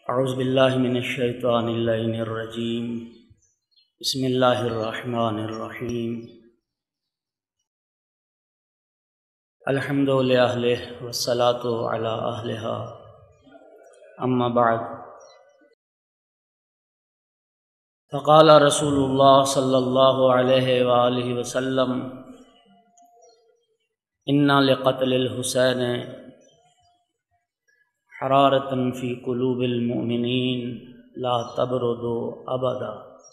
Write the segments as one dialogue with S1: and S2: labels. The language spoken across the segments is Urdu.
S1: اعوذ باللہ من الشیطان اللعین الرجیم بسم اللہ الرحمن الرحیم الحمد للہ والصلاة علی اہلہا اما بعد فقال رسول اللہ صلی اللہ علیہ وآلہ وسلم ان لقتل الحسین حرارة فی قلوب المؤمنین لا تبرد ابدا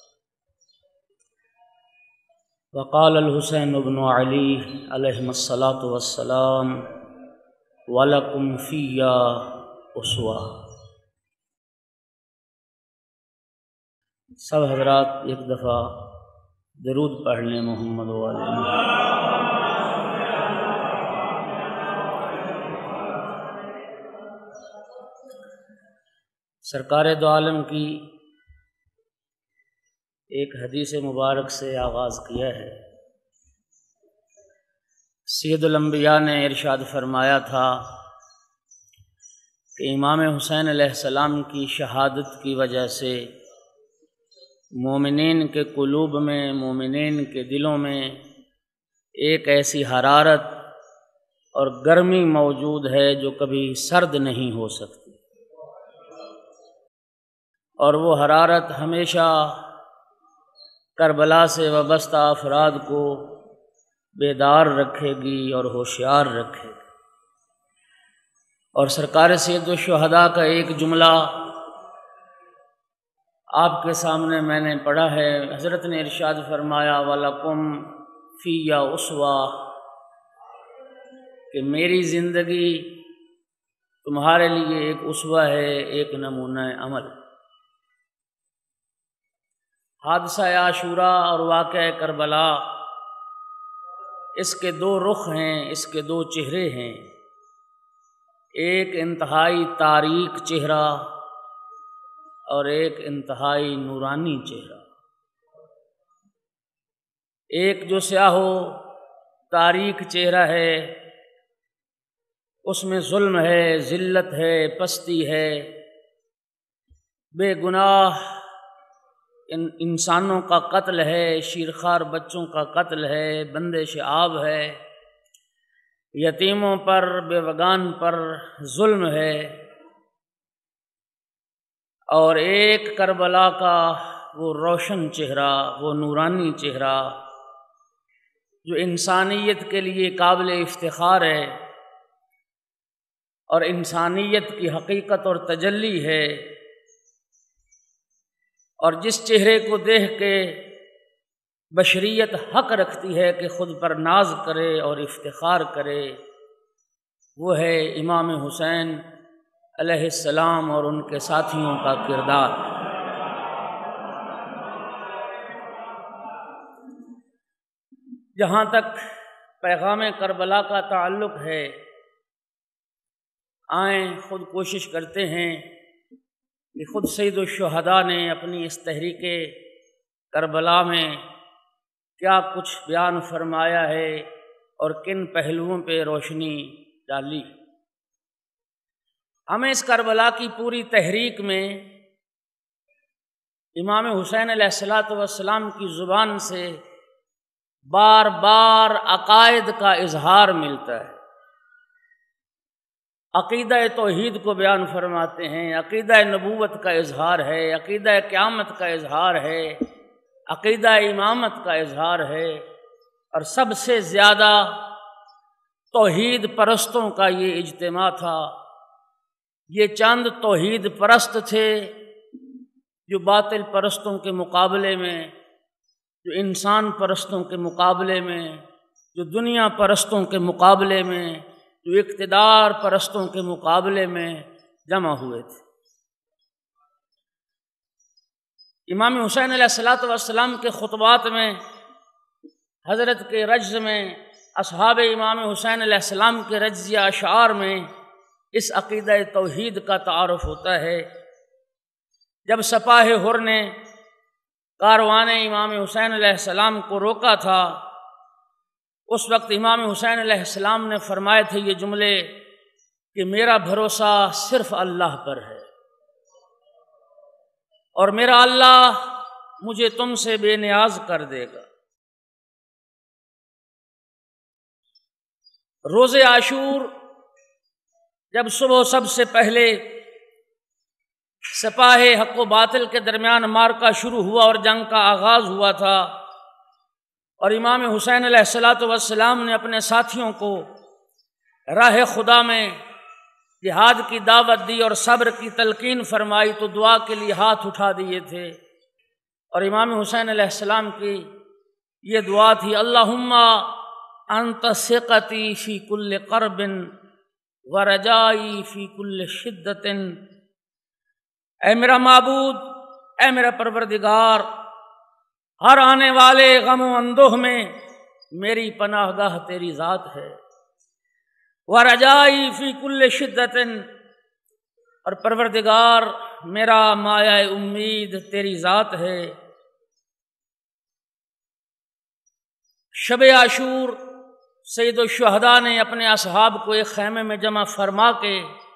S1: وقال الحسین بن علی علیہم الصلاة والسلام ولکم فیا اسوہ۔ سب حضرات ایک دفعہ درود پڑھ لیں محمد وعلیہ۔ سرکار دو عالم کی ایک حدیث مبارک سے آغاز کیا ہے۔ سید الانبیاء نے ارشاد فرمایا تھا کہ امام حسین علیہ السلام کی شہادت کی وجہ سے مومنین کے قلوب میں، مومنین کے دلوں میں ایک ایسی حرارت اور گرمی موجود ہے جو کبھی سرد نہیں ہو سکتی، اور وہ حرارت ہمیشہ کربلا سے وابستہ افراد کو بیدار رکھے گی اور ہوشیار رکھے گی۔ اور سرکار سید الشہداء کا ایک جملہ آپ کے سامنے میں نے پڑھا ہے۔ حضرت نے ارشاد فرمایا وَلَكُمْ فِيَّ أُسْوَةٌ، کہ میری زندگی تمہارے لیے ایک اسوہ ہے، ایک نمونہ عمل۔ حادثہ عاشوراء اور واقعہ کربلا، اس کے دو رخ ہیں، اس کے دو چہرے ہیں۔ ایک انتہائی تاریک چہرہ اور ایک انتہائی نورانی چہرہ۔ ایک جو سیاہ و تاریک چہرہ ہے، اس میں ظلم ہے، ذلت ہے، پستی ہے، بے گناہ انسانوں کا قتل ہے، شیرخوار بچوں کا قتل ہے، بندش آب ہے، یتیموں پر، بیوگان پر ظلم ہے۔ اور ایک کربلا کا وہ روشن چہرہ، وہ نورانی چہرہ جو انسانیت کے لیے قابل افتخار ہے اور انسانیت کی حقیقت اور تجلی ہے، اور جس چہرے کو دیکھ کے بشریت حق رکھتی ہے کہ خود پر ناز کرے اور افتخار کرے، وہ ہے امام حسین علیہ السلام اور ان کے ساتھیوں کا کردار۔ جہاں تک پیغام کربلا کا تعلق ہے، آئیں خود کوشش کرتے ہیں کہ خود سید الشہداء نے اپنی اس تحریک کربلا میں کیا کچھ بیان فرمایا ہے اور کن پہلوؤں پہ روشنی ڈالی۔ ہمیں اس کربلا کی پوری تحریک میں امام حسین علیہ السلام کی زبان سے بار بار عقائد کا اظہار ملتا ہے۔ عقیدہ توحید کو بیان فرماتے ہیں، عقیدہ نبوت کا اظہار ہے، عقیدہ قیامت کا اظہار ہے، عقیدہ امامت کا اظہار ہے، اور سب سے زیادہ توحید پرستوں کا یہ اجتماع تھا۔ یہ چند توحید پرست تھے جو باطل پرستوں کے مقابلے میں، جو انسان پرستوں کے مقابلے میں، جو دنیا پرستوں کے مقابلے میں، جو اقتدار پرستوں کے مقابلے میں جمع ہوئے تھے۔ امام حسین علیہ السلام کے خطبات میں، حضرت کے رجز میں، اصحاب امام حسین علیہ السلام کے رجزیہ اشعار میں اس عقیدہ توحید کا تعارف ہوتا ہے۔ جب سپاہ حر نے کاروان امام حسین علیہ السلام کو روکا تھا، اس وقت امام حسین علیہ السلام نے فرمائے تھے یہ جملے کہ میرا بھروسہ صرف اللہ پر ہے، اور میرا اللہ مجھے تم سے بے نیاز کر دے گا۔ روز عاشور جب صبح سب سے پہلے سپاہ حق و باطل کے درمیان معرکہ شروع ہوا اور جنگ کا آغاز ہوا تھا، اور امام حسین علیہ السلام نے اپنے ساتھیوں کو راہ خدا میں جہاد کی دعوت دی اور صبر کی تلقین فرمائی، تو دعا کے لیے ہاتھ اٹھا دیے تھے، اور امام حسین علیہ السلام کی یہ دعا تھی: اللہم انت ثقتی فی کل کرب ورجائی فی کل شدت۔ اے میرا معبود، اے میرا پروردگار، ہر آنے والے غم و اندوہ میں میری پناہ گاہ تیری ذات ہے، ورجائی فی کل شدت، اور پروردگار میرا مایہ امید تیری ذات ہے۔ شب عاشور سید الشہداء نے اپنے اصحاب کو ایک خیمے میں جمع فرما کے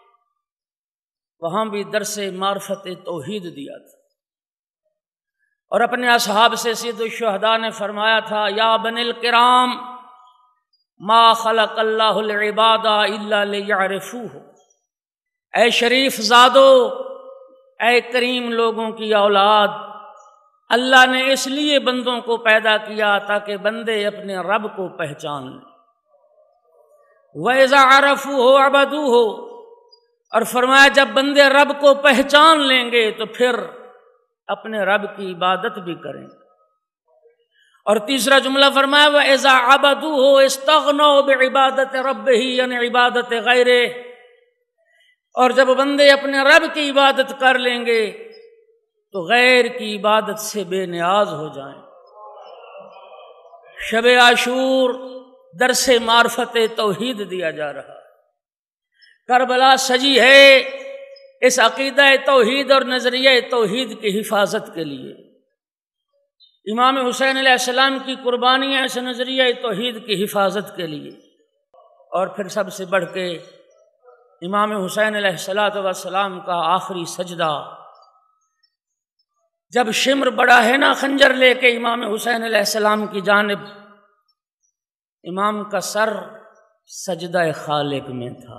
S1: وہاں بھی درس معرفت توحید دیا تھا، اور اپنے اصحاب سے سید الشہداء نے فرمایا تھا: یا بنی الکرام ما خلق اللہ العباد الا لیعرفوہ۔ اے شریف زادو، اے کریم لوگوں کی اولاد، اللہ نے اس لیے بندوں کو پیدا کیا تاکہ بندے اپنے رب کو پہچان لیں۔ وَإِذَا عَرَفُوهُ عَبَدُوهُ، اور فرمایا جب بندے رب کو پہچان لیں گے تو پھر اپنے رب کی عبادت بھی کریں گے۔ اور تیسرا جملہ فرمایا وَإِذَا عَبَدُوهُ اسْتَغْنَوْا بِعِبَادَةِ رَبِّهِ عَنْ عِبَادَةِ غَيْرِهِ، اور جب بندے اپنے رب کی عبادت کر لیں گے تو غیر کی عبادت سے بے نیاز ہو جائیں۔ شب عاشور درس معرفت توحید دیا جا رہا ہے، کربلا سجی ہے اس عقیدہ توحید اور نظریہ توحید کی حفاظت کے لیے۔ امام حسین علیہ السلام کی قربانیاں اس نظریہ توحید کی حفاظت کے لیے، اور پھر سب سے بڑھ کے امام حسین علیہ السلام کا آخری سجدہ، جب شمر بڑا ہے نا خنجر لے کے امام حسین علیہ السلام کی جانب، امام کا سر سجدہ خالق میں تھا۔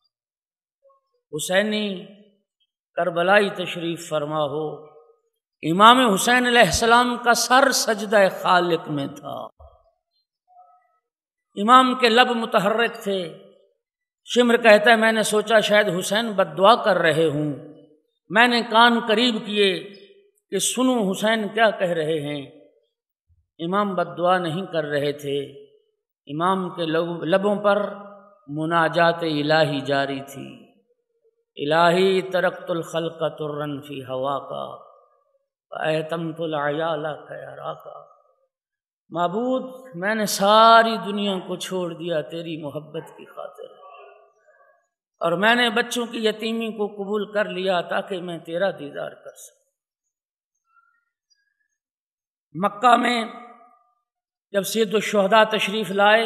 S1: حسینی کربلائی تشریف فرما ہو، امام حسین علیہ السلام کا سر سجدہ خالق میں تھا۔ امام کے لب متحرک تھے۔ شمر کہتا ہے میں نے سوچا شاید حسین بد دعا کر رہے ہوں، میں نے کان قریب کیے کہ سنوں حسین کیا کہہ رہے ہیں۔ امام بد دعا نہیں کر رہے تھے، امام کے لبوں پر مناجات الہی جاری تھی۔ الہی ترکت الخلق ترن فی ہواکا فایتمت العیال خیراکا۔ معبود میں نے ساری دنیا کو چھوڑ دیا تیری محبت کی خاطر، اور میں نے بچوں کی یتیمی کو قبول کر لیا تاکہ میں تیرا دیدار کر سکوں۔ مکہ میں جب سید الشہداء تشریف لائے،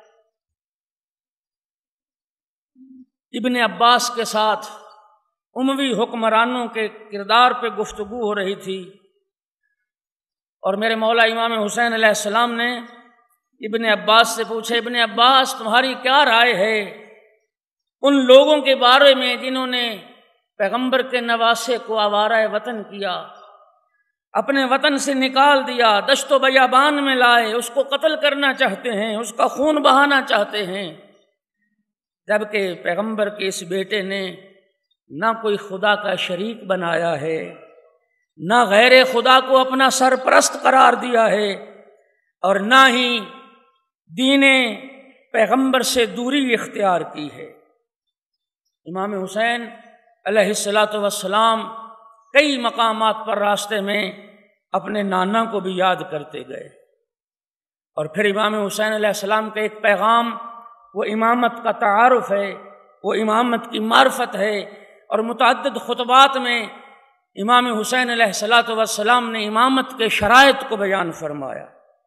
S1: ابن عباس کے ساتھ اموی حکمرانوں کے کردار پہ گفتگو ہو رہی تھی، اور میرے مولا امام حسین علیہ السلام نے ابن عباس سے پوچھا: ابن عباس تمہاری کیا رائے ہے ان لوگوں کے بارے میں جنہوں نے پیغمبر کے نواسے کو آوارہ وطن کیا، اپنے وطن سے نکال دیا، دشت و بیابان میں لائے، اس کو قتل کرنا چاہتے ہیں، اس کا خون بہانا چاہتے ہیں، جبکہ پیغمبر کے اس بیٹے نے نہ کوئی خدا کا شریک بنایا ہے، نہ غیر خدا کو اپنا سرپرست قرار دیا ہے، اور نہ ہی دین پیغمبر سے دوری اختیار کی ہے۔ امام حسین علیہ السلام کئی مقامات پر راستے میں اپنے نانا کو بھی یاد کرتے گئے، اور پھر امام حسین علیہ السلام کا ایک پیغام، وہ امامت کا تعارف ہے، وہ امامت کی معرفت ہے، اور متعدد خطبات میں امام حسین علیہ السلام نے امامت کے شرائط کو بیان فرمایا۔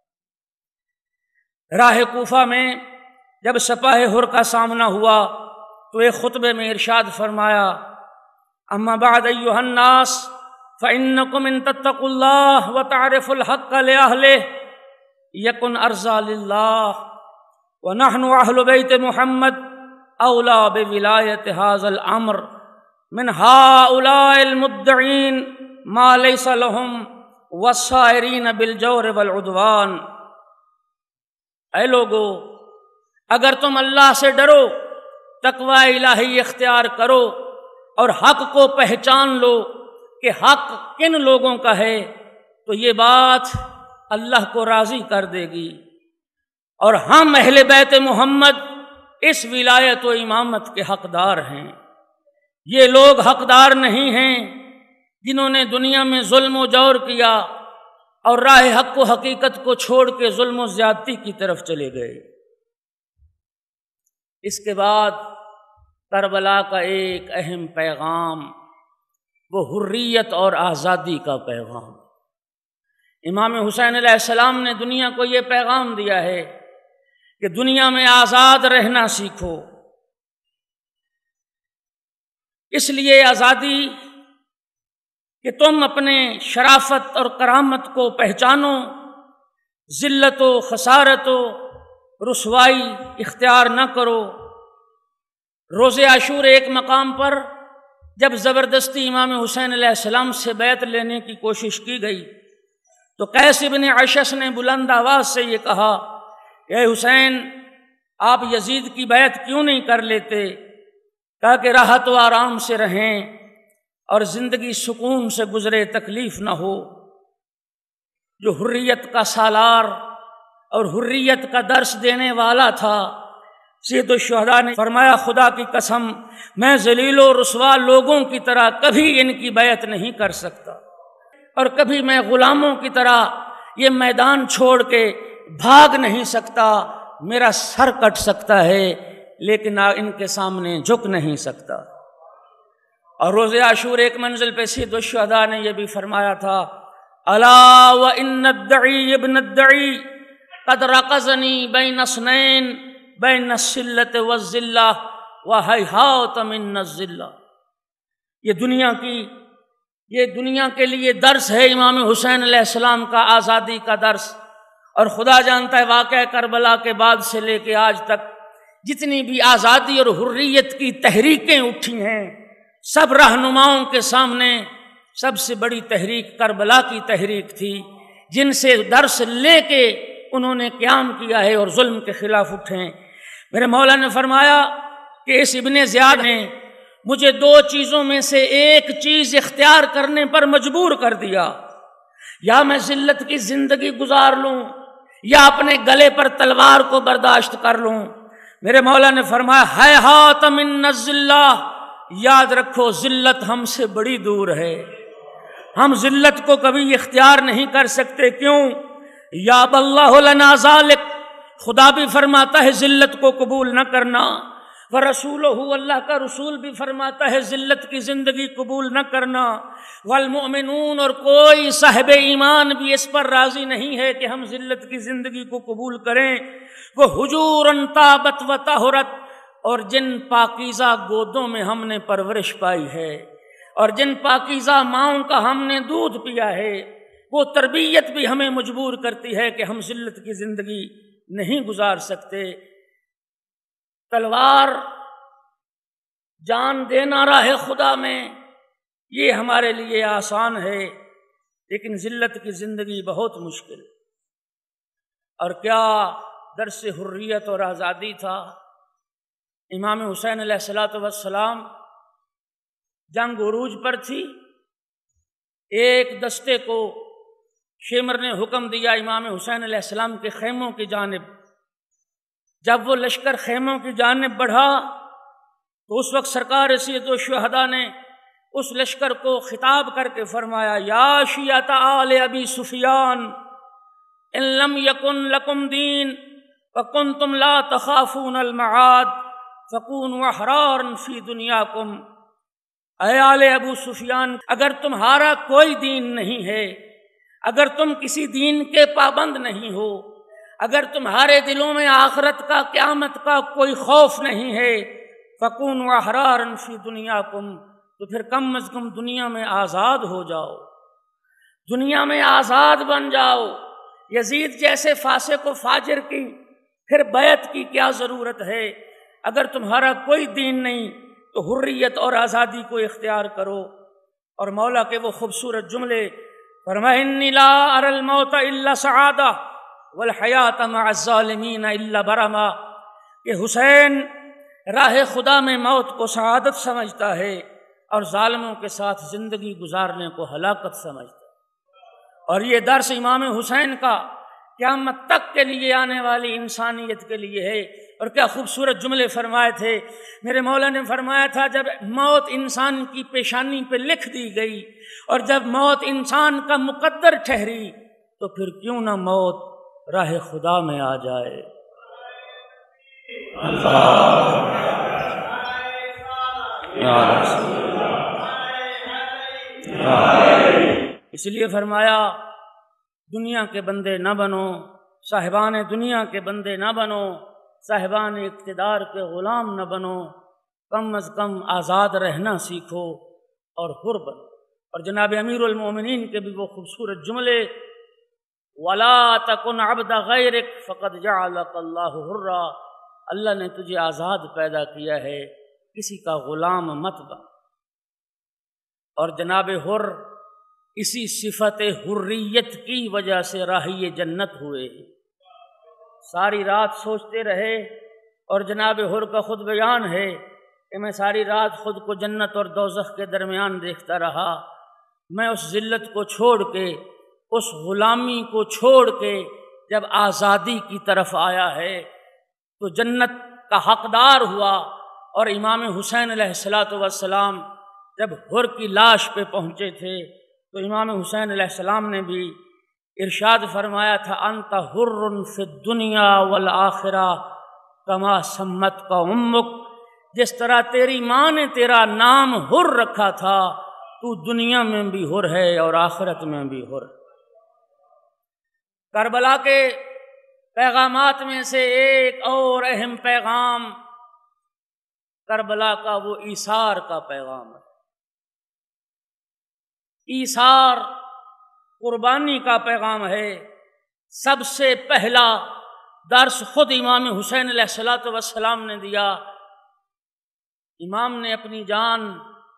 S1: راہ کوفہ میں جب سپاہ حر کا سامنا ہوا تو ایک خطبے میں ارشاد فرمایا: اما بعد ایھا الناس فإنکم ان تتقوا اللہ وتعرفوا الحق لأہلہ یکن ارضا للہ ونحن اہل بیت محمد اولا بولایت ھذا الامر من ہؤلاء المدعین ما لیس لہم والسائرین بالجور والعدوان۔ اے لوگو، اگر تم اللہ سے ڈرو، تقوی الہی اختیار کرو اور حق کو پہچان لو کہ حق کن لوگوں کا ہے، تو یہ بات اللہ کو راضی کر دے گی۔ اور ہم اہل بیت محمد اس ولایت و امامت کے حقدار ہیں۔ یہ لوگ حقدار نہیں ہیں جنہوں نے دنیا میں ظلم و جور کیا اور راہ حق و حقیقت کو چھوڑ کے ظلم و زیادتی کی طرف چلے گئے۔ اس کے بعد کربلا کا ایک اہم پیغام، وہ حریت اور آزادی کا پیغام۔ امام حسین علیہ السلام نے دنیا کو یہ پیغام دیا ہے کہ دنیا میں آزاد رہنا سیکھو۔ اس لیے آزادی کہ تم اپنے شرافت اور کرامت کو پہچانو، ذلت و خسارت و رسوائی اختیار نہ کرو۔ روز عاشور ایک مقام پر جب زبردستی امام حسین علیہ السلام سے بیعت لینے کی کوشش کی گئی تو قیس بن عشش نے بلند آواز سے یہ کہا، اے حسین، آپ یزید کی بیعت کیوں نہیں کر لیتے؟ کہا کہ راحت و آرام سے رہیں اور زندگی سکون سے گزرے، تکلیف نہ ہو۔ جو حریت کا سالار اور حریت کا درس دینے والا تھا، سید الشہداء نے فرمایا، خدا کی قسم میں ذلیل و رسوا لوگوں کی طرح کبھی ان کی بیعت نہیں کر سکتا، اور کبھی میں غلاموں کی طرح یہ میدان چھوڑ کے بھاگ نہیں سکتا۔ میرا سر کٹ سکتا ہے لیکن ان کے سامنے جھک نہیں سکتا۔ اور روز عاشور ایک منزل پہ سید الشہداء نے یہ بھی فرمایا تھا، الا وان الدعی ابن الدعی قد رقصنی بین اثنین بین السلۃ والذلہ وہیہات من الذلہ۔ یہ دنیا کے لیے درس ہے امام حسین علیہ السلام کا، آزادی کا درس۔ اور خدا جانتا ہے واقعہ کربلا کے بعد سے لے کے آج تک جتنی بھی آزادی اور حریت کی تحریکیں اٹھی ہیں، سب رہنماؤں کے سامنے سب سے بڑی تحریک کربلا کی تحریک تھی، جن سے درس لے کے انہوں نے قیام کیا ہے اور ظلم کے خلاف اٹھے۔ میرے مولا نے فرمایا کہ اس ابن زیاد نے مجھے دو چیزوں میں سے ایک چیز اختیار کرنے پر مجبور کر دیا، یا میں ذلت کی زندگی گزار لوں یا اپنے گلے پر تلوار کو برداشت کر لوں۔ میرے مولا نے فرمایا، ہیہات من الذلہ، یاد رکھو ذلت ہم سے بڑی دور ہے، ہم ذلت کو کبھی اختیار نہیں کر سکتے۔ کیوں؟ یا اللہ لنا ذالک، خدا بھی فرماتا ہے ذلت کو قبول نہ کرنا، ورسولہ، اللہ کا رسول بھی فرماتا ہے ذلت کی زندگی قبول نہ کرنا، والمؤمنون، اور کوئی صاحب ایمان بھی اس پر راضی نہیں ہے کہ ہم ذلت کی زندگی کو قبول کریں۔ وہ حجوراً طابت و طہرت، اور جن پاکیزہ گودوں میں ہم نے پرورش پائی ہے اور جن پاکیزہ ماؤں کا ہم نے دودھ پیا ہے، وہ تربیت بھی ہمیں مجبور کرتی ہے کہ ہم ذلت کی زندگی نہیں گزار سکتے۔ تلوار، جان دینا راہ خدا میں، یہ ہمارے لیے آسان ہے، لیکن ذلت کی زندگی بہت مشکل۔ اور کیا درس حریت اور آزادی تھا۔ امام حسین علیہ السلام جنگ عروج پر تھی، ایک دستے کو شمر نے حکم دیا امام حسین علیہ السلام کے خیموں کی جانب۔ جب وہ لشکر خیموں کی جانب بڑھا تو اس وقت سرکار سید الشہداء نے اس لشکر کو خطاب کر کے فرمایا، یا شیعۃ آل ابی سفیان ان لم یکن لکم دین وکنتم لا تخافون المعاد فکونوا احرارا فی دنیاکم۔ اے آل ابو سفیان، اگر تمہارا کوئی دین نہیں ہے، اگر تم کسی دین کے پابند نہیں ہو، اگر تمہارے دلوں میں آخرت کا، قیامت کا کوئی خوف نہیں ہے، فکونوا احرارا فی دنیاکم، تو پھر کم از کم دنیا میں آزاد ہو جاؤ۔ دنیا میں آزاد بن جاؤ۔ یزید جیسے فاسق و فاجر کی پھر بیعت کی کیا ضرورت ہے؟ اگر تمہارا کوئی دین نہیں تو حریت اور آزادی کو اختیار کرو۔ اور مولا کے وہ خوبصورت جملے فرمائے انی لا اری الموت الا سعادہ والحیات مع الظالمین الا برما، کہ حسین راہ خدا میں موت کو سعادت سمجھتا ہے اور ظالموں کے ساتھ زندگی گزارنے کو ہلاکت سمجھتا ہے۔ اور یہ درس امام حسین کا قیامت تک کے لیے آنے والی انسانیت کے لیے ہے۔ اور کیا خوبصورت جملے فرمائے تھے میرے مولا نے، فرمایا تھا جب موت انسان کی پیشانی پہ لکھ دی گئی اور جب موت انسان کا مقدر ٹھہری تو پھر کیوں نہ موت راہ خدا میں آ جائے۔ اس لیے فرمایا دنیا کے بندے نہ بنو، صاحبان دنیا کے بندے نہ بنو، صاحبان اقتدار کے غلام نہ بنو، کم از کم آزاد رہنا سیکھو اور حر بنو۔ اور جناب امیر المومنین کے بھی وہ خوبصورت جملے وَلَا تَكُنْ عَبْدَ غَيْرِكَ فَقَدْ جَعَلَكَ اللَّهُ حُرًّا، اللہ نے تجھے آزاد پیدا کیا ہے، کسی کا غلام مت بن۔ اور جناب حر اسی صفت حریت کی وجہ سے راہی جنت ہوئے۔ ساری رات سوچتے رہے، اور جناب حر کا خود بیان ہے کہ میں ساری رات خود کو جنت اور دوزخ کے درمیان دیکھتا رہا۔ میں اس ذلت کو چھوڑ کے، اس غلامی کو چھوڑ کے جب آزادی کی طرف آیا ہے تو جنت کا حقدار ہوا۔ اور امام حسین علیہ السلام جب حر کی لاش پہ پہنچے تھے تو امام حسین علیہ السلام نے بھی ارشاد فرمایا تھا انت حر فی الدنیا والآخرہ کما سمت کا امک، جس طرح تیری ماں نے تیرا نام حر رکھا تھا تو دنیا میں بھی حر ہے اور آخرت میں بھی حر۔ کربلا کے پیغامات میں سے ایک اور اہم پیغام کربلا کا وہ ایثار کا پیغام ہے۔ ایثار قربانی کا پیغام ہے۔ سب سے پہلا درس خود امام حسین علیہ السلام نے دیا۔ امام نے اپنی جان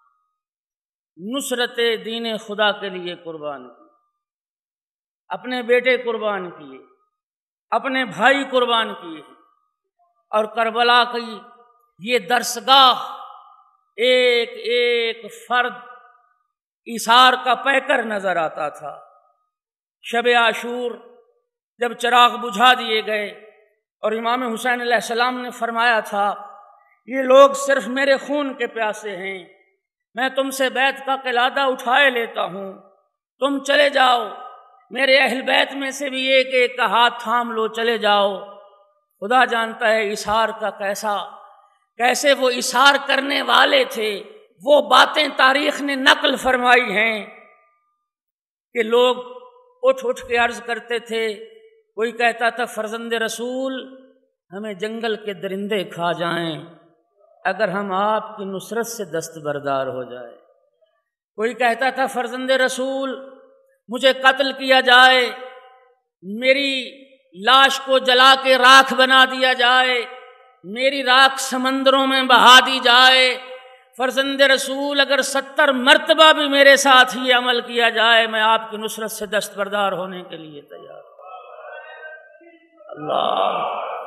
S1: نصرت دین خدا کے لیے قربان کی، اپنے بیٹے قربان کیے، اپنے بھائی قربان کیے، اور کربلا کی یہ درسگاہ ایک ایک فرد ایثار کا پیکر نظر آتا تھا۔ شب عاشور جب چراغ بجھا دیے گئے اور امام حسین علیہ السلام نے فرمایا تھا یہ لوگ صرف میرے خون کے پیاسے ہیں، میں تم سے بیعت کا قلادہ اٹھائے لیتا ہوں، تم چلے جاؤ، میرے اہل بیت میں سے بھی ایک ایک کا ہاتھ تھام لو، چلے جاؤ۔ خدا جانتا ہے ایثار کا کیسے وہ ایثار کرنے والے تھے۔ وہ باتیں تاریخ نے نقل فرمائی ہیں کہ لوگ اٹھ اٹھ کے عرض کرتے تھے، کوئی کہتا تھا فرزند رسول ہمیں جنگل کے درندے کھا جائیں اگر ہم آپ کی نصرت سے دستبردار ہو جائے۔ کوئی کہتا تھا فرزند رسول مجھے قتل کیا جائے، میری لاش کو جلا کے راکھ بنا دیا جائے، میری راکھ سمندروں میں بہا دی جائے، فرزند رسول اگر 70 مرتبہ بھی میرے ساتھ یہ عمل کیا جائے میں آپ کی نصرت سے دستبردار ہونے کے لیے تیار ہوں۔ اللہ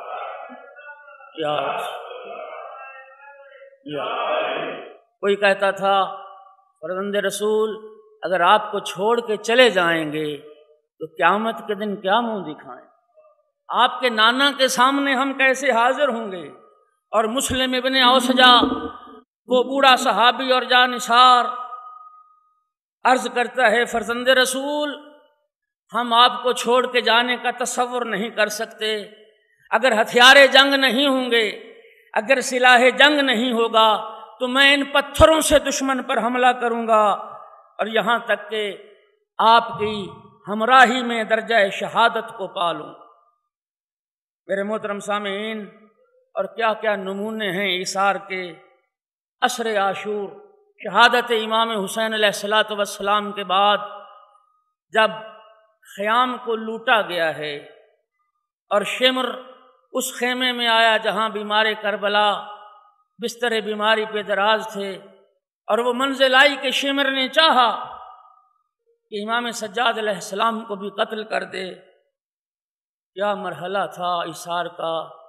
S1: یا کوئی کہتا تھا فرزند رسول اگر آپ کو چھوڑ کے چلے جائیں گے تو قیامت کے دن کیا منہ دکھائیں، آپ کے نانا کے سامنے ہم کیسے حاضر ہوں گے۔ اور مسلم ابن اوسجا وہ بوڑھا صحابی اور جانثار عرض کرتا ہے فرزند رسول ہم آپ کو چھوڑ کے جانے کا تصور نہیں کر سکتے، اگر ہتھیار جنگ نہیں ہوں گے، اگر سلاح جنگ نہیں ہوگا تو میں ان پتھروں سے دشمن پر حملہ کروں گا اور یہاں تک کہ آپ کی ہمراہی میں درجہ شہادت کو پالوں۔ میرے محترم سامعین، اور کیا کیا نمونے ہیں ایثار کے۔ عصر عاشور شہادت امام حسین علیہ السلام کے بعد جب خیام کو لوٹا گیا ہے اور شمر اس خیمے میں آیا جہاں بیمار کربلا بستر بیماری پہ دراز تھے، اور وہ منزل آئی کہ شمر نے چاہا کہ امام سجاد علیہ السلام کو بھی قتل کر دے۔ کیا مرحلہ تھا ایثار کا!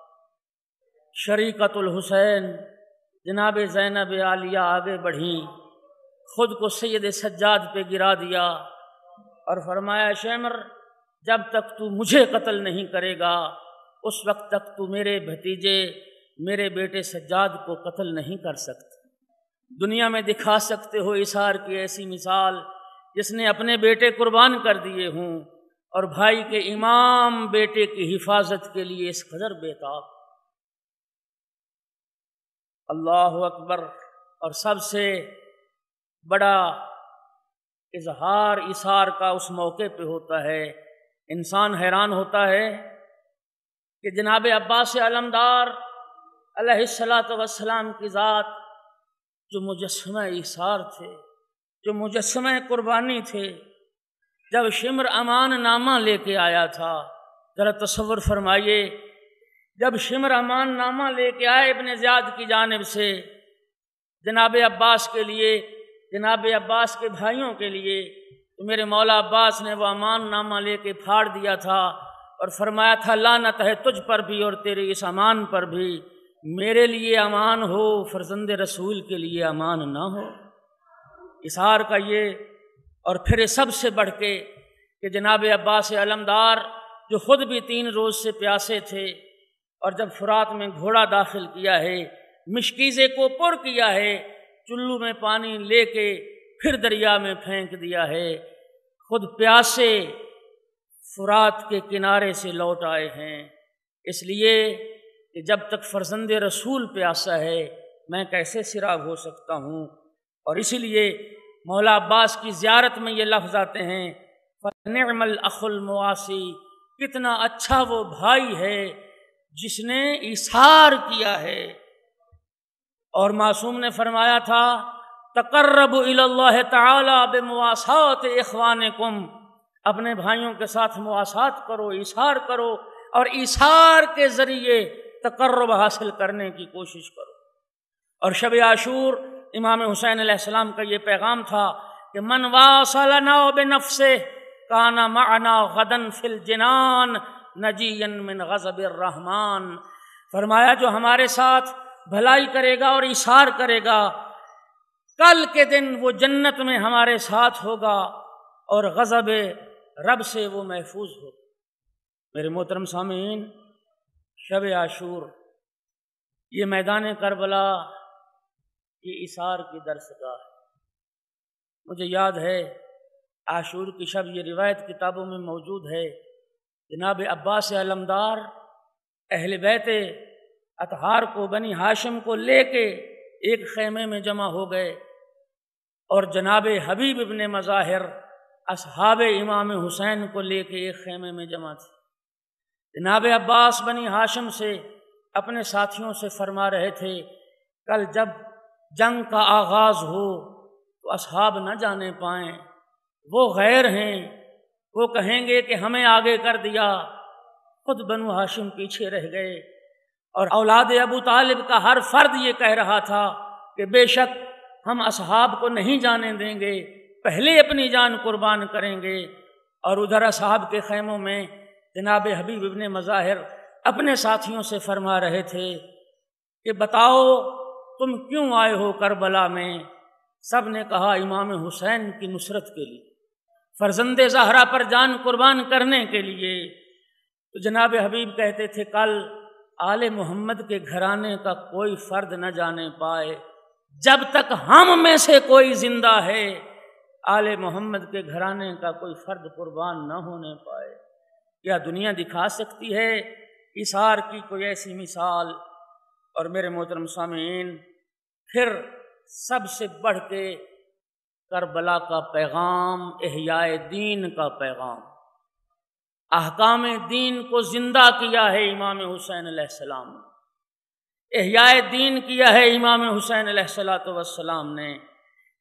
S1: شریکت الحسین جناب زینب عالیہ آگے بڑھیں، خود کو سید سجاد پہ گرا دیا اور فرمایا شمر جب تک تو مجھے قتل نہیں کرے گا اس وقت تک تو میرے بھتیجے میرے بیٹے سجاد کو قتل نہیں کر سکتے۔ دنیا میں دکھا سکتے ہو ایثار کی ایسی مثال جس نے اپنے بیٹے قربان کر دیے ہوں اور بھائی کے امام بیٹے کی حفاظت کے لیے اس قدر بےتاب۔ اللہ اکبر! اور سب سے بڑا اظہار ایثار کا اس موقع پہ ہوتا ہے، انسان حیران ہوتا ہے کہ جناب عباس علمدار علیہ السلام کی ذات جو مجسمہ ایثار تھے، جو مجسمہ قربانی تھے، جب شمر امان نامہ لے کے آیا تھا، ذرا تصور فرمائیے، جب شمر امان نامہ لے کے آئے ابن زیاد کی جانب سے جناب عباس کے لیے، جناب عباس کے بھائیوں کے لیے، تو میرے مولا عباس نے وہ امان نامہ لے کے پھاڑ دیا تھا اور فرمایا تھا لعنت ہے تجھ پر بھی اور تیرے اس امان پر بھی، میرے لیے امان ہو فرزند رسول کے لیے امان نہ ہو۔ ایثار کا یہ، اور پھر سب سے بڑھ کے کہ جناب عباس علمدار جو خود بھی 3 روز سے پیاسے تھے، اور جب فرات میں گھوڑا داخل کیا ہے، مشکیزے کو پر کیا ہے، چلو میں پانی لے کے پھر دریا میں پھینک دیا ہے، خود پیاسے فرات کے کنارے سے لوٹ آئے ہیں، اس لیے کہ جب تک فرزند رسول پیاسا ہے میں کیسے سیراب ہو سکتا ہوں۔ اور اسی لیے مولا عباس کی زیارت میں یہ لفظ آتے ہیں فَنِعْمَ الْأَخُ الْمُوَاسِي، کتنا اچھا وہ بھائی ہے جس نے ایثار کیا ہے۔ اور معصوم نے فرمایا تھا تقربوا الی اللہ تعالی بمواسات اخوانکم، اپنے بھائیوں کے ساتھ مواسات کرو، ایثار کرو، اور ایثار کے ذریعے تقرب حاصل کرنے کی کوشش کرو۔ اور شب عاشور امام حسین علیہ السلام کا یہ پیغام تھا کہ من واصلنا بنفسه کان معنا غدا فی الجنان نجیا من غضب الرحمن، فرمایا جو ہمارے ساتھ بھلائی کرے گا اور ایثار کرے گا کل کے دن وہ جنت میں ہمارے ساتھ ہوگا اور غضب رب سے وہ محفوظ ہوگا۔ میرے محترم سامعین، شب عاشور یہ میدان کربلا، یہ ایثار کی درسگاہ ہے۔ مجھے یاد ہے عاشور کی شب یہ روایت کتابوں میں موجود ہے، جناب عباس علمدار اہل بیت اطہار کو، بنی ہاشم کو لے کے ایک خیمے میں جمع ہو گئے، اور جناب حبیب ابن مظاہر اصحاب امام حسین کو لے کے ایک خیمے میں جمع تھے۔ جناب عباس بنی ہاشم سے اپنے ساتھیوں سے فرما رہے تھے کل جب جنگ کا آغاز ہو تو اصحاب نہ جانے پائیں، وہ غیر ہیں، وہ کہیں گے کہ ہمیں آگے کر دیا، خود بنو ہاشم پیچھے رہ گئے۔ اور اولاد ابو طالب کا ہر فرد یہ کہہ رہا تھا کہ بے شک ہم اصحاب کو نہیں جانے دیں گے، پہلے اپنی جان قربان کریں گے۔ اور ادھر اصحاب کے خیموں میں جناب حبیب ابن مظاہر اپنے ساتھیوں سے فرما رہے تھے کہ بتاؤ تم کیوں آئے ہو کربلا میں؟ سب نے کہا امام حسین کی نصرت کے لیے، فرزند زہرا پر جان قربان کرنے کے لیے۔ تو جناب حبیب کہتے تھے کل آل محمد کے گھرانے کا کوئی فرد نہ جانے پائے، جب تک ہم میں سے کوئی زندہ ہے آل محمد کے گھرانے کا کوئی فرد قربان نہ ہونے پائے۔ کیا دنیا دکھا سکتی ہے ایثار کی کوئی ایسی مثال؟ اور میرے محترم سامعین، پھر سب سے بڑھ کے کربلا کا پیغام، احیاء دین کا پیغام، احکام دین کو زندہ کیا ہے امام حسین علیہ السلام نے، احیاء دین کیا ہے امام حسین علیہ السلام نے،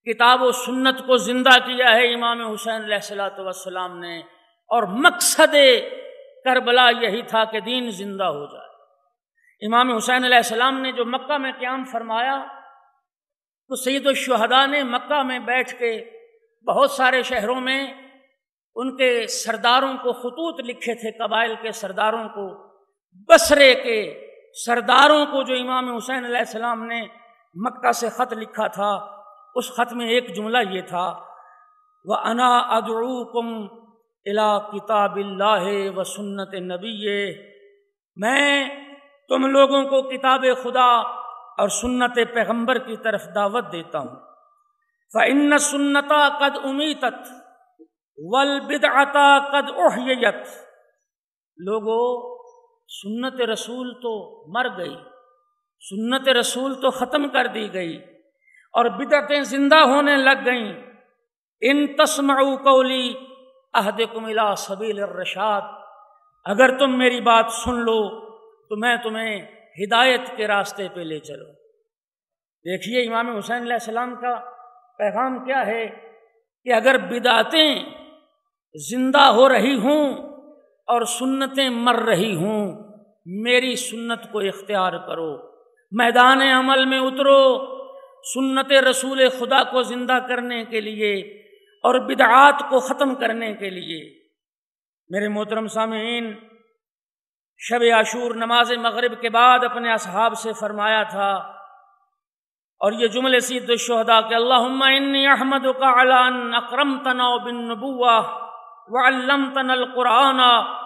S1: کتاب و سنت کو زندہ کیا ہے امام حسین علیہ الصلوۃ والسلام نے، اور مقصد کربلا یہی تھا کہ دین زندہ ہو جائے۔ امام حسین علیہ السلام نے جو مکہ میں قیام فرمایا تو سید الشہداء نے مکہ میں بیٹھ کے بہت سارے شہروں میں ان کے سرداروں کو خطوط لکھے تھے، قبائل کے سرداروں کو، بصرے کے سرداروں کو، جو امام حسین علیہ السلام نے مکہ سے خط لکھا تھا۔ اس خط میں ایک جملہ یہ تھا، وَأَنَا أَدْعُوكُمْ إِلَىٰ كِتَابِ اللَّهِ وَسُنَّةِ نَبِيِّهِ، میں تم لوگوں کو کتاب خدا اور سنت پیغمبر کی طرف دعوت دیتا ہوں۔ فَإِنَّ السُّنَّةَ قَدْ أُمِيتَتْ وَالْبِدْعَةَ قَدْ أُحْيِيَتْ، لوگو سنت رسول تو مر گئی، سنت رسول تو ختم کر دی گئی، اور بدعتیں زندہ ہونے لگ گئیں۔ ان تسمعوا قولی اہدکم الی سبیل الرشاد، اگر تم میری بات سن لو تو میں تمہیں ہدایت کے راستے پہ لے چلوں۔ دیکھیے امام حسین علیہ السلام کا پیغام کیا ہے کہ اگر بدعتیں زندہ ہو رہی ہوں اور سنتیں مر رہی ہوں، میری سنت کو اختیار کرو، میدان عمل میں اترو سنت رسول خدا کو زندہ کرنے کے لیے اور بدعات کو ختم کرنے کے لیے۔ میرے محترم سامعین، شب عاشور نماز مغرب کے بعد اپنے اصحاب سے فرمایا تھا، اور یہ جملے سید الشہداء کہ اللہم انی احمدک علی ان اکرمتنا بالنبوہ وعلمتنا القرآن،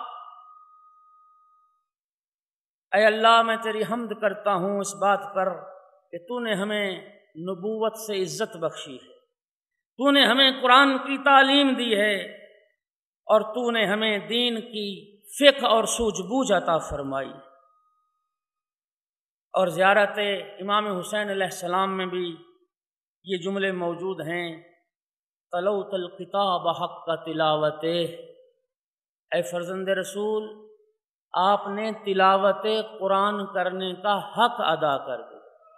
S1: اے اللہ میں تیری حمد کرتا ہوں اس بات پر کہ تو نے ہمیں نبوت سے عزت بخشی ہے، تو نے ہمیں قرآن کی تعلیم دی ہے، اور تو نے ہمیں دین کی فقہ اور سوجھ بوجھ عطا فرمائی۔ اور زیارت امام حسین علیہ السلام میں بھی یہ جملے موجود ہیں، تلوت الکتاب حق تلاوتہ، اے فرزند رسول آپ نے تلاوت قرآن کرنے کا حق ادا کر دیا۔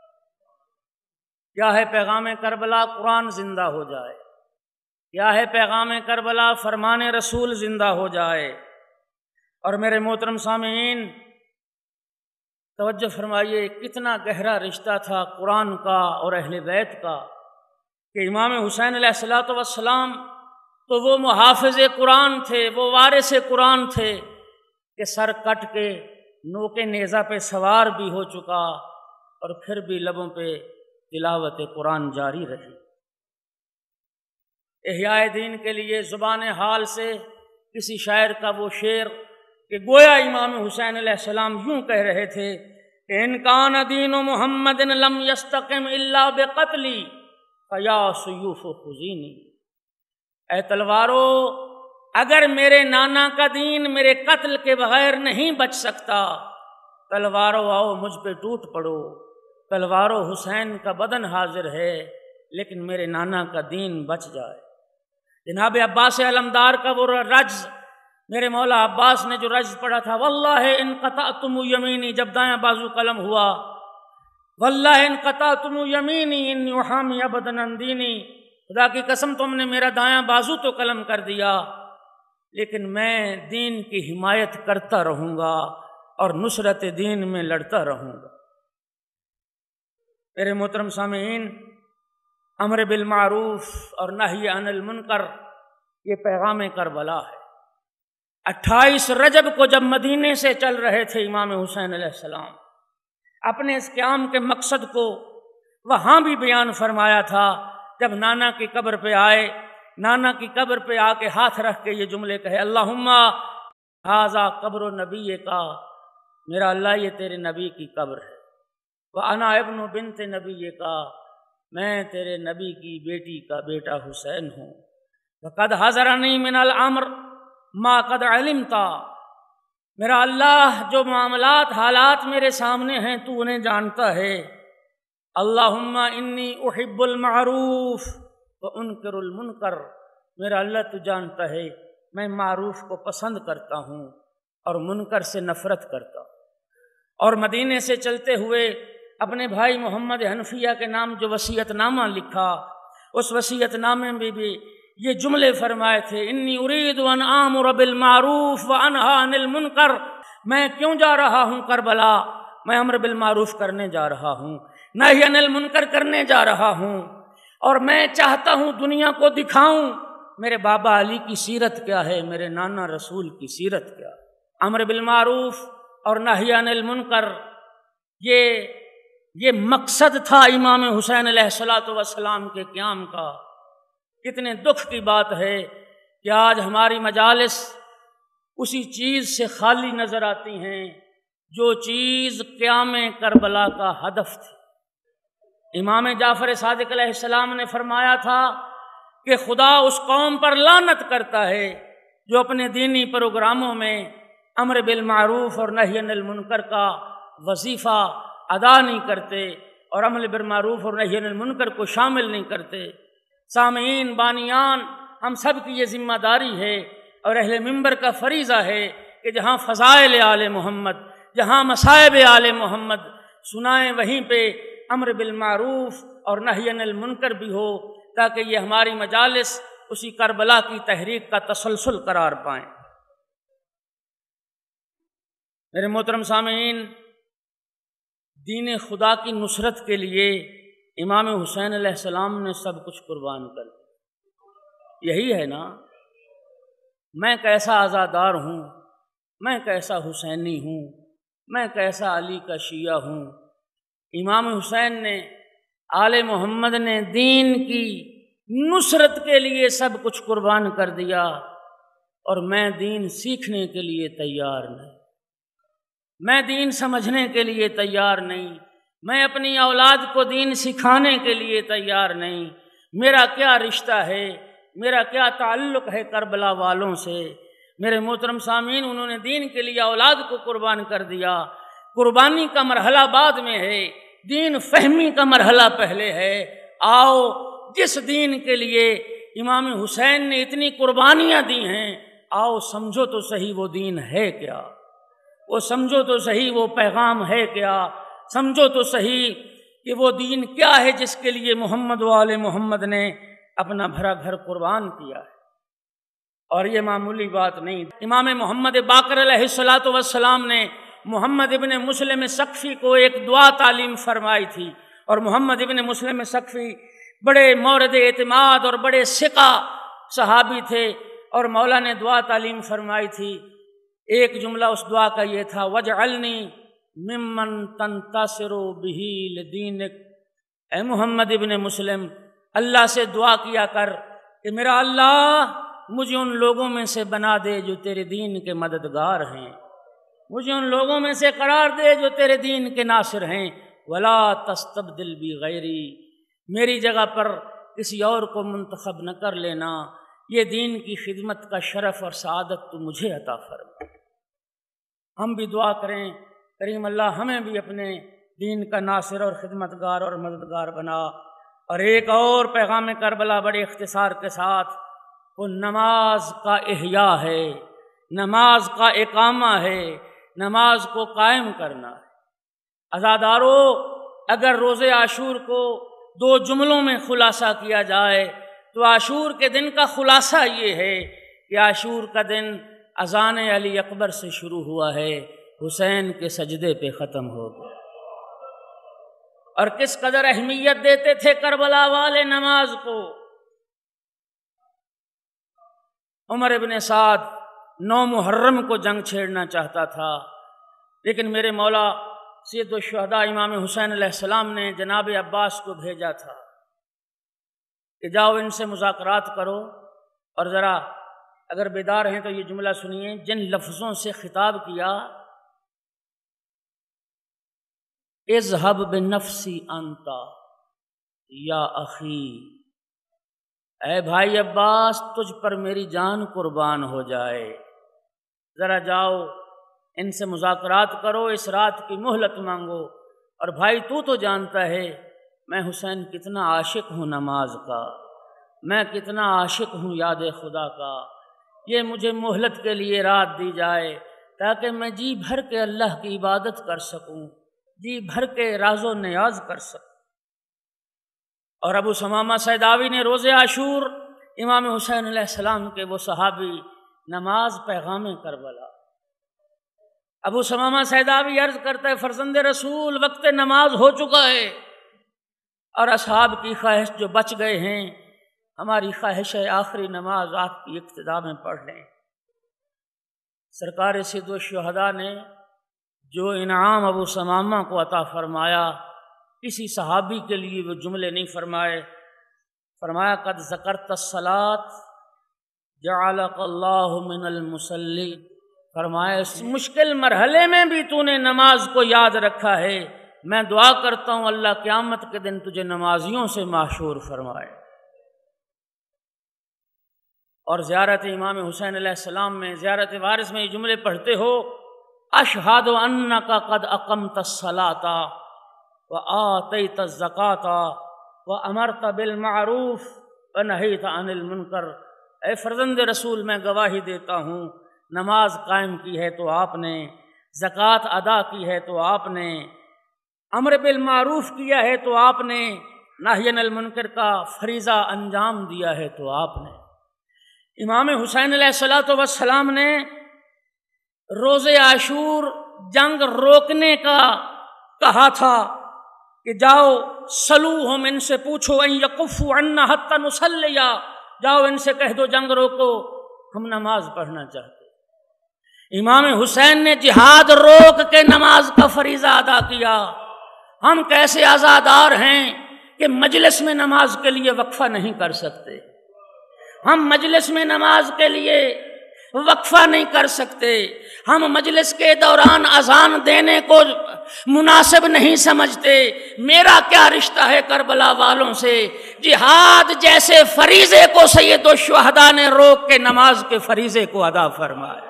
S1: کیا ہے پیغام کربلا؟ قرآن زندہ ہو جائے۔ کیا ہے پیغام کربلا؟ فرمان رسول زندہ ہو جائے۔ اور میرے محترم سامعین توجہ فرمائیے، کتنا گہرا رشتہ تھا قرآن کا اور اہل بیت کا، کہ امام حسین علیہ الصلوۃ والسلام تو وہ محافظ قرآن تھے، وہ وارث قرآن تھے کہ سر کٹ کے نوک نیزہ پہ سوار بھی ہو چکا، اور پھر بھی لبوں پہ تلاوت قرآن جاری رہی۔ احیاء دین کے لیے زبان حال سے کسی شاعر کا وہ شعر کہ گویا امام حسین علیہ السلام یوں کہہ رہے تھے کہ ان کان دین محمد لم یستقم الا بقتلی فیا سیوف خذینی، اے تلوارو اگر میرے نانا کا دین میرے قتل کے بغیر نہیں بچ سکتا، تلوارو آؤ مجھ پہ ٹوٹ پڑو، تلوارو حسین کا بدن حاضر ہے لیکن میرے نانا کا دین بچ جائے۔ جناب عباس علمدار کا وہ رجز، میرے مولا عباس نے جو رجز پڑھا تھا، واللہ ان قطعتم یمینی، جب دایاں بازو قلم ہوا، واللہ ان قطعتم یمینی ان یحامی ابدا عن دینی، خدا کی قسم تم نے میرا دایاں بازو تو قلم کر دیا لیکن میں دین کی حمایت کرتا رہوں گا اور نصرت دین میں لڑتا رہوں گا۔ میرے محترم سامعین، امر بالمعروف اور نہی عن المنکر یہ پیغام کربلا ہے۔ 28 رجب کو جب مدینے سے چل رہے تھے امام حسین علیہ السلام، اپنے اس قیام کے مقصد کو وہاں بھی بیان فرمایا تھا۔ جب نانا کی قبر پہ آئے، نانا کی قبر پہ آ کے ہاتھ رکھ کے یہ جملے کہے، اللہم ھذا قبر نبی کا، میرا اللہ یہ تیرے نبی کی قبر ہے، وَأَنَا ابن بنت نبی کا، میں تیرے نبی کی بیٹی کا بیٹا حسین ہوں، وَقَدْ حَضَرَنِي مِنَ الْأَمْرِ مَا قَدْ عَلِمْتَ، میرا اللہ جو معاملات حالات میرے سامنے ہیں تو انہیں جانتا ہے۔ اللہم انی احب المعروف وانکر المنکر، میرا اللہ تو جانتا ہے میں معروف کو پسند کرتا ہوں اور منکر سے نفرت کرتا ہوں۔ اور مدینے سے چلتے ہوئے اپنے بھائی محمد حنفیہ کے نام جو وصیت نامہ لکھا، اس وصیت نامے میں بھی یہ جملے فرمائے تھے، انی ارید ان آمر بالمعروف وانہی عن المنکر، میں کیوں جا رہا ہوں کربلا؟ میں امر بالمعروف کرنے جا رہا ہوں، نہی عن المنکر کرنے جا رہا ہوں، اور میں چاہتا ہوں دنیا کو دکھاؤں میرے بابا علی کی سیرت کیا ہے، میرے نانا رسول کی سیرت کیا ہے۔ امر بالمعروف اور نہی عن المنکر، یہ مقصد تھا امام حسین علیہ السلام کے قیام کا۔ کتنے دکھ کی بات ہے کہ آج ہماری مجالس اسی چیز سے خالی نظر آتی ہیں جو چیز قیام کربلا کا ہدف تھی۔ امام جعفر صادق علیہ السلام نے فرمایا تھا کہ خدا اس قوم پر لعنت کرتا ہے جو اپنے دینی پروگراموں میں امر بالمعروف اور نہی عن المنکر کا وظیفہ ادا نہیں کرتے اور امر بالمعروف اور نہی عن المنکر کو شامل نہیں کرتے۔ سامعین، بانیان، ہم سب کی یہ ذمہ داری ہے اور اہل منبر کا فریضہ ہے کہ جہاں فضائل آل محمد، جہاں مصائب آل محمد سنائیں، وہیں پہ امر بالمعروف اور نہی عن المنکر بھی ہو، تاکہ یہ ہماری مجالس اسی کربلا کی تحریک کا تسلسل قرار پائیں۔ میرے محترم سامعین، دین خدا کی نصرت کے لیے امام حسین علیہ السلام نے سب کچھ قربان کر دیا۔ یہی ہے نا، میں کیسا عزادار ہوں، میں کیسا حسینی ہوں، میں کیسا علی کا شیعہ ہوں۔ امام حسین نے، آل محمد نے دین کی نصرت کے لیے سب کچھ قربان کر دیا، اور میں دین سیکھنے کے لیے تیار نہیں، میں دین سمجھنے کے لیے تیار نہیں، میں اپنی اولاد کو دین سکھانے کے لیے تیار نہیں۔ میرا کیا رشتہ ہے، میرا کیا تعلق ہے کربلا والوں سے؟ میرے محترم سامعین، انہوں نے دین کے لیے اولاد کو قربان کر دیا۔ قربانی کا مرحلہ بعد میں ہے، دین فہمی کا مرحلہ پہلے ہے۔ آؤ، جس دین کے لیے امام حسین نے اتنی قربانیاں دی ہیں، آؤ سمجھو تو صحیح وہ دین ہے کیا، وہ سمجھو تو صحیح وہ پیغام ہے کیا، سمجھو تو صحیح کہ وہ دین کیا ہے جس کے لیے محمد و آل محمد نے اپنا بھرا گھر قربان کیا ہے۔ اور یہ معمولی بات نہیں، امام محمد باقر علیہ السلام نے محمد ابن مسلم سقفی کو ایک دعا تعلیم فرمائی تھی، اور محمد ابن مسلم سقفی بڑے مورد اعتماد اور بڑے ثقہ صحابی تھے، اور مولا نے دعا تعلیم فرمائی تھی۔ ایک جملہ اس دعا کا یہ تھا، وَاجْعَلْنِي مِمَّن تَنْتَصِرُ بِهِ لِدِينِكَ۔ اے محمد ابن مسلم، اللہ سے دعا کیا کر کہ میرا اللہ مجھے ان لوگوں میں سے بنا دے جو تیرے دین کے مددگار ہیں، مجھے ان لوگوں میں سے قرار دے جو تیرے دین کے ناصر ہیں۔ وَلَا تَسْتَبْدِلْ بِي غَيْرِي، میری جگہ پر کسی اور کو منتخب نہ کر لینا، یہ دین کی خدمت کا شرف اور سعادت تو مجھے عطا فرما۔ ہم بھی دعا کریں، کریم اللہ ہمیں بھی اپنے دین کا ناصر اور خدمتگار اور مددگار بنا۔ اور ایک اور پیغام کربلا بڑے اختصار کے ساتھ، وہ نماز کا احیاء ہے، نماز کا اقامہ ہے، نماز کو قائم کرنا ہے۔ عزادارو، اگر روز عاشور کو 2 جملوں میں خلاصہ کیا جائے تو عاشور کے دن کا خلاصہ یہ ہے کہ عاشور کا دن اذان علی اکبر سے شروع ہوا ہے، حسین کے سجدے پہ ختم ہو گیا۔ اور کس قدر اہمیت دیتے تھے کربلا والے نماز کو۔ عمر ابن سعد 9 محرم کو جنگ چھیڑنا چاہتا تھا، لیکن میرے مولا سید الشہداء امام حسین علیہ السلام نے جناب عباس کو بھیجا تھا کہ جاؤ ان سے مذاکرات کرو، اور ذرا اگر بیدار ہیں تو یہ جملہ سنیے، جن لفظوں سے خطاب کیا، اذهب بنفسی انت یا اخی، اے بھائی عباس تجھ پر میری جان قربان ہو جائے، ذرا جاؤ ان سے مذاکرات کرو، اس رات کی مہلت مانگو۔ اور بھائی تو جانتا ہے میں حسین کتنا عاشق ہوں نماز کا، میں کتنا عاشق ہوں یاد خدا کا، یہ مجھے مہلت کے لیے رات دی جائے تاکہ میں جی بھر کے اللہ کی عبادت کر سکوں، جی بھر کے راز و نیاز کر سکوں۔ اور ابو ثمامہ سیداوی نے روز عاشور امام حسین علیہ السلام کے وہ صحابی نماز پیغام کربلا، ابو ثمامہ سیداوی عرض کرتا ہے فرزند رسول وقت نماز ہو چکا ہے اور اصحاب کی خواہش جو بچ گئے ہیں، ہماری خواہش ہے آخری نماز آپ کی اقتداء میں پڑھ لیں۔ سرکار سید الشہداء نے جو انعام ابو ثمامہ کو عطا فرمایا، کسی صحابی کے لیے وہ جملے نہیں فرمائے، فرمایا قد ذکرت الصلاۃ جعلک اللہ من المصلی، فرمایا اس مشکل مرحلے میں بھی تو نے نماز کو یاد رکھا ہے، میں دعا کرتا ہوں اللہ قیامت کے دن تجھے نمازیوں سے محشور فرمائے۔ اور زیارت امام حسین علیہ السلام میں، زیارت وارث میں یہ جملے پڑھتے ہو، اشہد انک قد اقمت الصلاۃ وآتیت الزکاۃ وامرت بالمعروف ونہیت عن المنکر، اے فرزند رسول میں گواہی دیتا ہوں نماز قائم کی ہے تو آپ نے، زکوٰۃ ادا کی ہے تو آپ نے، امر بالمعروف کیا ہے تو آپ نے، نہی عن المنکر کا فریضہ انجام دیا ہے تو آپ نے۔ امام حسین علیہ السلام نے روز عاشور جنگ روکنے کا کہا تھا کہ جاؤ سلوہم، ان سے پوچھو ان یکفوا عنا حتی نصلی، جاؤ ان سے کہہ دو جنگ روکو، ہم نماز پڑھنا چاہتے۔ امام حسین نے جہاد روک کے نماز کا فریضہ ادا کیا۔ ہم کیسے عزادار ہیں کہ مجلس میں نماز کے لیے وقفہ نہیں کر سکتے، ہم مجلس میں نماز کے لیے وقفہ نہیں کر سکتے، ہم مجلس کے دوران اذان دینے کو مناسب نہیں سمجھتے۔ میرا کیا رشتہ ہے کربلا والوں سے؟ جہاد جیسے فریضے کو سید الشہداء نے روک کے نماز کے فریضے کو ادا فرمایا۔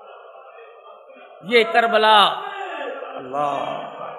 S1: یہ کربلا، اللہ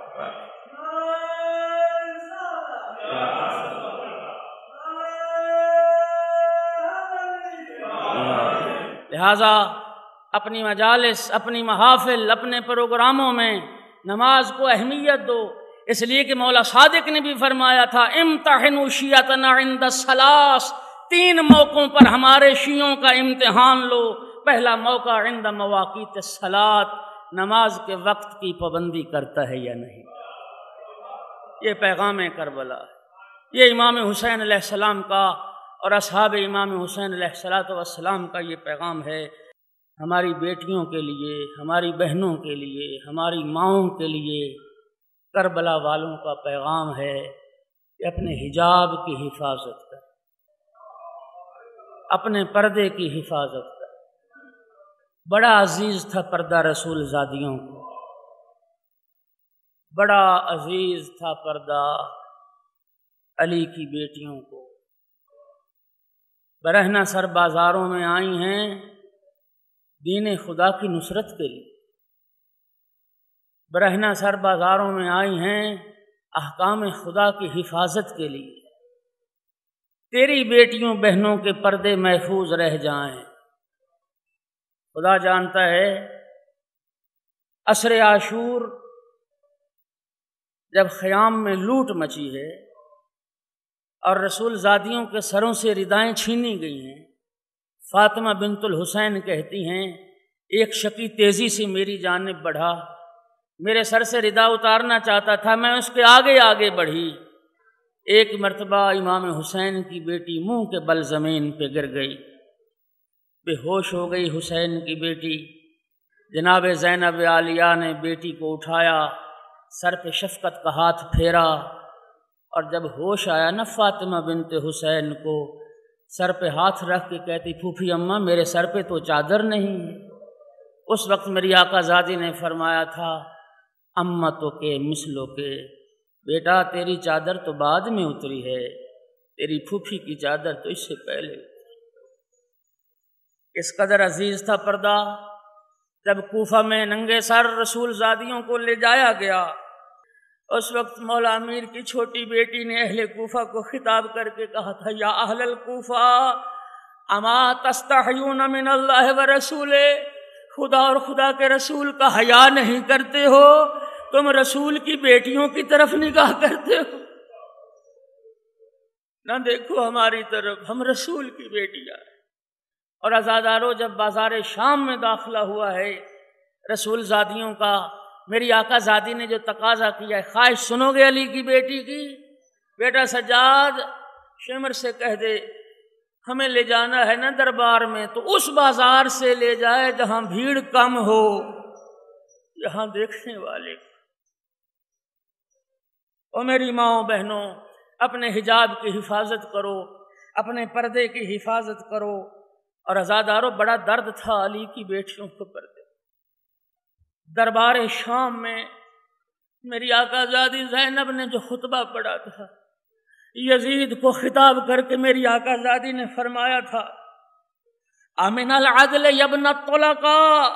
S1: لہذا اپنی مجالس، اپنی محافل، اپنے پروگراموں میں نماز کو اہمیت دو، اس لیے کہ مولا صادق نے بھی فرمایا تھا امتحنوا شیعتنا عند الثلاث، 3 موقعوں پر ہمارے شیعوں کا امتحان لو۔ پہلا موقع عند مواقیت الصلاۃ، نماز کے وقت کی پابندی کرتا ہے یا نہیں۔ یہ پیغام کربلا ہے، یہ امام حسین علیہ السلام کا اور اصحاب امام حسین علیہ السلام کا یہ پیغام ہے۔ ہماری بیٹیوں کے لیے، ہماری بہنوں کے لیے، ہماری ماؤں کے لیے کربلا والوں کا پیغام ہے کہ اپنے حجاب کی حفاظت کر، اپنے پردے کی حفاظت کر۔ بڑا عزیز تھا پردہ رسول زادیوں کو، بڑا عزیز تھا پردہ علی کی بیٹیوں کو۔ برہنہ سر بازاروں میں آئی ہیں دین خدا کی نصرت کے لیے، برہنہ سر بازاروں میں آئی ہیں احکام خدا کی حفاظت کے لیے۔ تیری بیٹیوں بہنوں کے پردے محفوظ رہ جائیں۔ خدا جانتا ہے عصر عاشور جب خیام میں لوٹ مچی ہے اور رسول زادیوں کے سروں سے ردائیں چھینی گئی ہیں، فاطمہ بنت الحسین کہتی ہیں ایک شقی تیزی سے میری جانب بڑھا، میرے سر سے ردا اتارنا چاہتا تھا، میں اس کے آگے آگے بڑھی۔ ایک مرتبہ امام حسین کی بیٹی منہ کے بل زمین پہ گر گئی، بے ہوش ہو گئی حسین کی بیٹی۔ جناب زینب عالیہ نے بیٹی کو اٹھایا، سر پہ شفقت کا ہاتھ پھیرا، اور جب ہوش آیا نا فاطمہ بنت حسین کو، سر پہ ہاتھ رکھ کے کہتی پھوپھی اماں میرے سر پہ تو چادر نہیں ہے۔ اس وقت میری آقا زادی نے فرمایا تھا امتوں کے مثلوں کے، بیٹا تیری چادر تو بعد میں اتری ہے، تیری پھوپھی کی چادر تو اس سے پہلے اتری۔ اس قدر عزیز تھا پردہ۔ جب کوفہ میں ننگے سر رسول زادیوں کو لے جایا گیا، اس وقت مولا امیر کی چھوٹی بیٹی نے اہل کوفہ کو خطاب کر کے کہا تھا یا اہل الکوفہ اما تستحیون من اللہ ورسولہ، خدا اور خدا کے رسول کا حیا نہیں کرتے ہو؟ تم رسول کی بیٹیوں کی طرف نگاہ کرتے ہو۔ نہ دیکھو ہماری طرف، ہم رسول کی بیٹیاں ہیں۔ اور عزادارو، جب بازار شام میں داخلہ ہوا ہے رسول زادیوں کا، میری آقا زادی نے جو تقاضا کیا ہے، خواہش سنو گے علی کی بیٹی کی؟ بیٹا سجاد شمر سے کہہ دے ہمیں لے جانا ہے نا دربار میں تو اس بازار سے لے جائے جہاں بھیڑ کم ہو، جہاں دیکھنے والے۔ اور میری ماؤں بہنوں، اپنے حجاب کی حفاظت کرو، اپنے پردے کی حفاظت کرو۔ اور عزادارو، بڑا درد تھا علی کی بیٹیوں کو پردے۔ دربار شام میں میری آقا زادی زینب نے جو خطبہ پڑھا تھا، یزید کو خطاب کر کے میری آقا زادی نے فرمایا تھا، امن العدل یبن الطلقاء،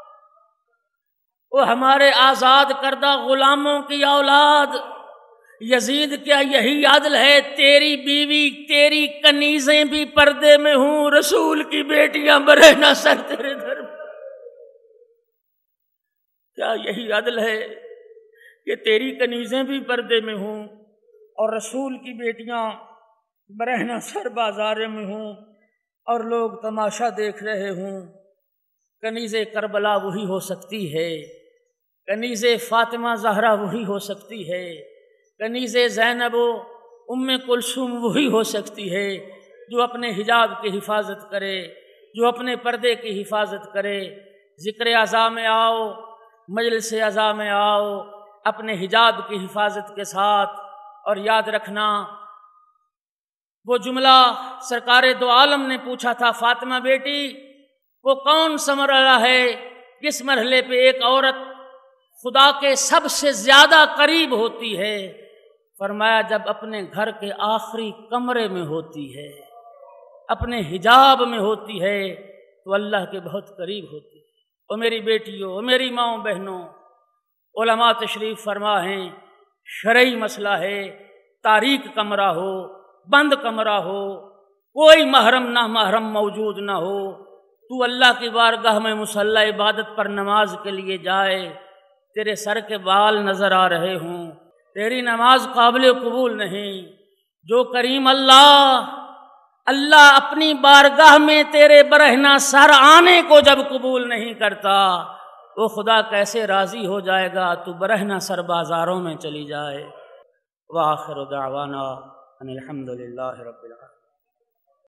S1: وہ ہمارے آزاد کردہ غلاموں کی اولاد، یزید کیا یہی عدل ہے تیری بیوی تیری کنیزیں بھی پردے میں ہوں، رسول کی بیٹیاں برہنہ سر تیرے در میں؟ کیا یہی عدل ہے کہ تیری کنیزیں بھی پردے میں ہوں اور رسول کی بیٹیاں برہنہ سر بازار میں ہوں اور لوگ تماشا دیکھ رہے ہوں؟ کنیز کربلا وہی ہو سکتی ہے، کنیز فاطمہ زہرا وہی ہو سکتی ہے، کنیز زینب و ام کلثوم وہی ہو سکتی ہے جو اپنے حجاب کی حفاظت کرے، جو اپنے پردے کی حفاظت کرے۔ ذکر عزا میں آؤ، مجلس عزا میں آؤ اپنے حجاب کی حفاظت کے ساتھ، اور یاد رکھنا وہ جملہ سرکار دو عالم نے پوچھا تھا، فاطمہ بیٹی وہ کون سا مرحلہ ہے جس مرحلے پہ ایک عورت خدا کے سب سے زیادہ قریب ہوتی ہے؟ فرمایا جب اپنے گھر کے آخری کمرے میں ہوتی ہے، اپنے حجاب میں ہوتی ہے تو اللہ کے بہت قریب ہوتی ہے۔ اور میری بیٹیوں، اور میری ماؤں بہنوں، علماء تشریف فرما ہیں، شرعی مسئلہ ہے، تاریک کمرہ ہو، بند کمرہ ہو، کوئی محرم نہ محرم موجود نہ ہو، تو اللہ کی بارگاہ میں مصلی عبادت پر نماز کے لیے جائے، تیرے سر کے بال نظر آ رہے ہوں، تیری نماز قابل قبول نہیں۔ جو کریم اللہ اپنی بارگاہ میں تیرے برہنہ سر آنے کو جب قبول نہیں کرتا، وہ خدا کیسے راضی ہو جائے گا تو برہنہ سر بازاروں میں چلی جائے۔ وآخر دعوانا ان الحمد للہ رب العالمین۔